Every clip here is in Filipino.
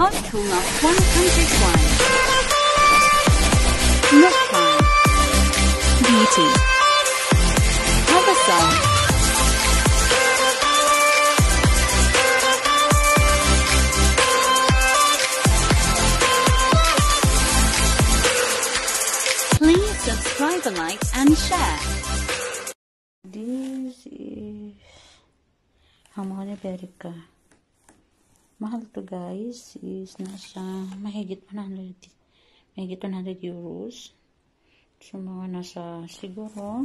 Outcome 101. Milk Farm. Beauty. Haversong. Please subscribe, like, and share. This is Harmony Verica. Mahal to guys, is nasa mahigit 100 euros. So mga nasa siguro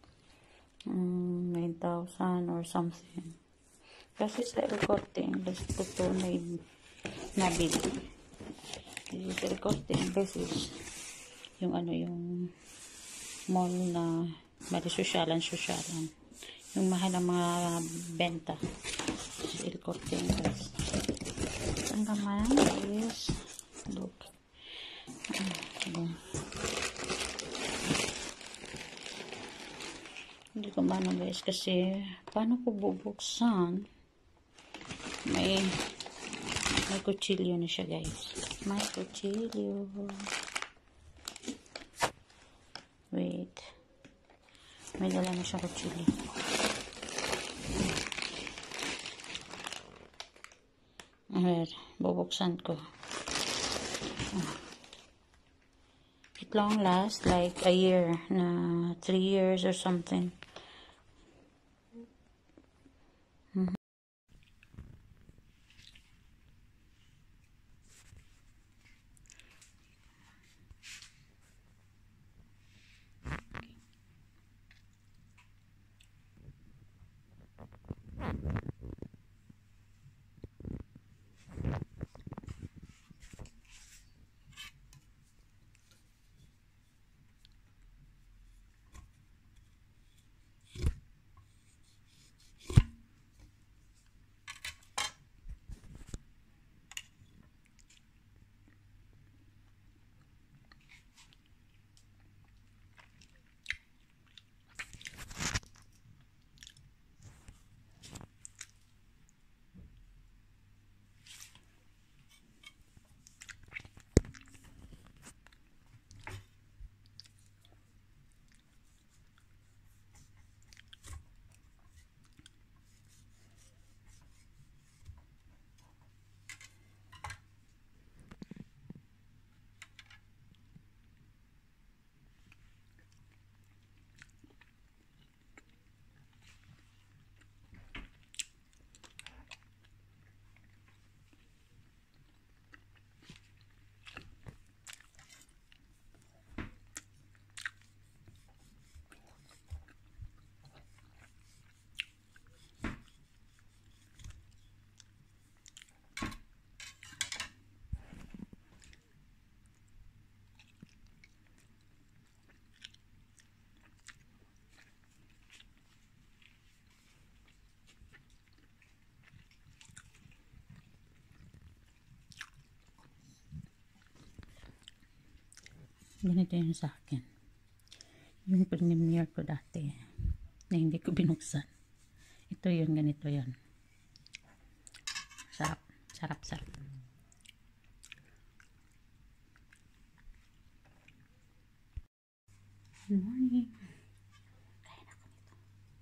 9,000 or something. Kasi sa El Corte Inglés ko to nabili. Sa El Corte Inglés is yung yung mall na marisosyalan. Yung mahal ng mga benta sa El Corte Inglés. Ang naman is look. Hindi ko maano guys kasi paano ko bubuksan? May kutsilyo na siya guys. May kutsilyo. Wait. May dala na siya kutsilyo. Bubuksan ko. It long last like a year na 3 years or something. Ganito yun sa akin. Yung premiere ko dati na hindi ko binuksan. Ito yun, ganito yun. Sarap. Good morning. Kain ako nito.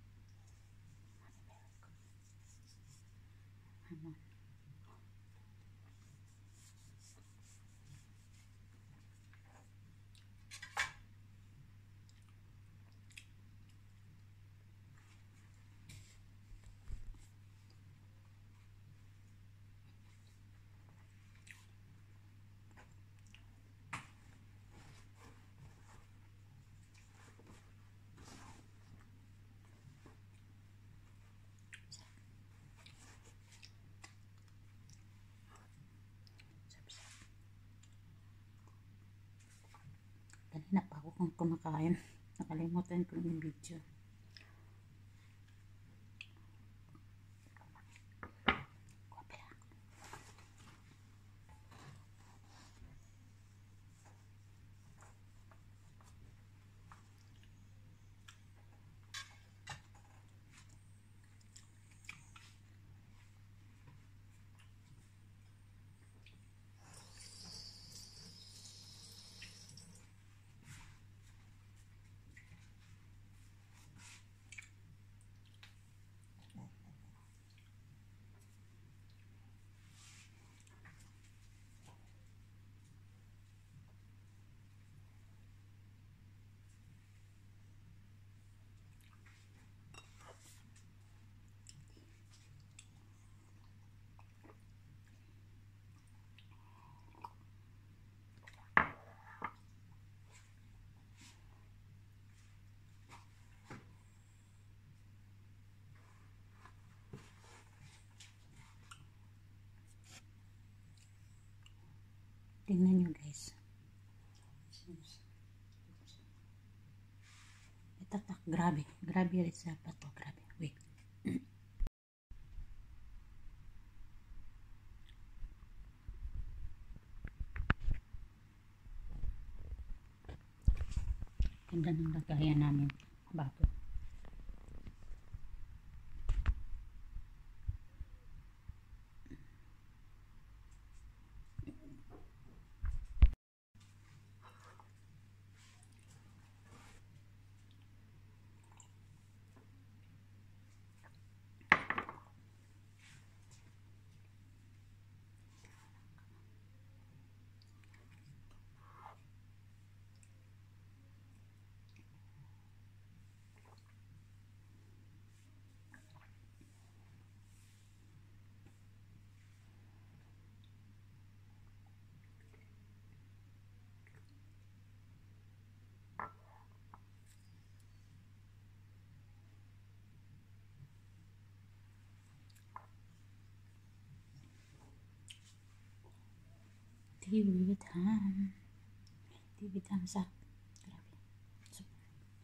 Kanina pa ako kung kumakain. Nakalimutan ko yung video. Tingnan nyo guys. Itatak, grabe. Grabe rin sa pato. Grabe. Wait. Ganda ng lagayan namin. Bago. Tiwitam. Tiwitam sa. Grabe. Super.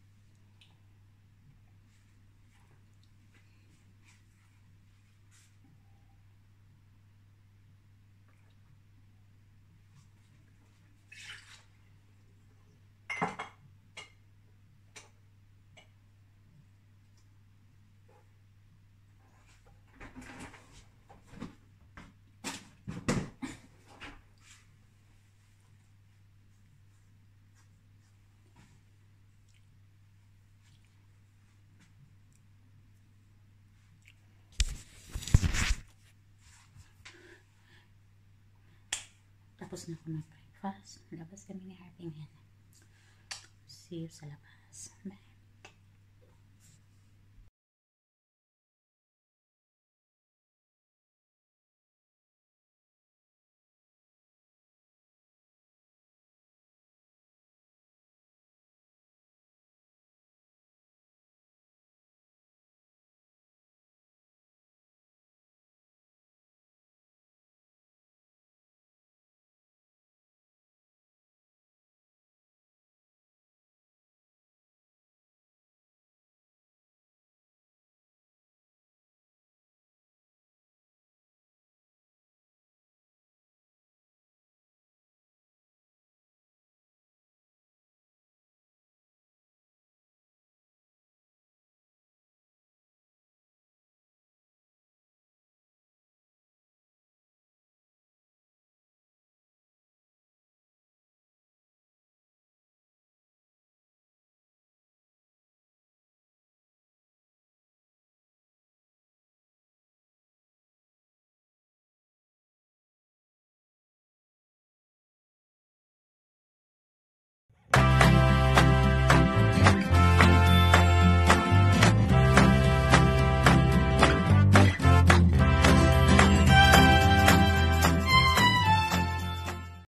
Tapos na ako mag-breakfast. Labas kami ni Harvey ngayon. See you sa labas. Bye.